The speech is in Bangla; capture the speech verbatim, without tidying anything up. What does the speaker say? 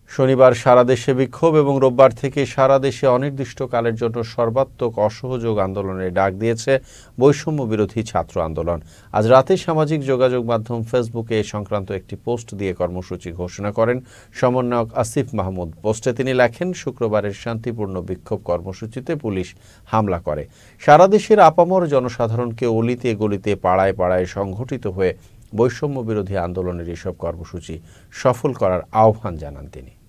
শনিবার সারা দেশে বিক্ষোভ এবং রোববার থেকে সারা দেশে অনির্দিষ্টকালের জন্য সর্বাত্মক অসহযোগ আন্দোলনের ডাক দিয়েছে বৈষম্য বিরোধী ছাত্র আন্দোলন। আজ রাতে সামাজিক যোগাযোগ মাধ্যম ফেসবুকে এ সংক্রান্ত একটি পোস্ট দিয়ে কর্মসূচি ঘোষণা করেন সমন্বয়ক আসিফ মাহমুদ। পোস্টে তিনি লেখেন, শুক্রবারের শান্তিপূর্ণ বিক্ষোভ কর্মসূচিতে পুলিশ হামলা করে। সারা দেশের আপামর জনসাধারণকে অলিতে গলিতে পাড়ায় পাড়ায় সংগঠিত হয়ে বৈষম্য বিরোধী আন্দোলনের এসব কর্মসূচি সফল করার আহ্বান জানান তিনি।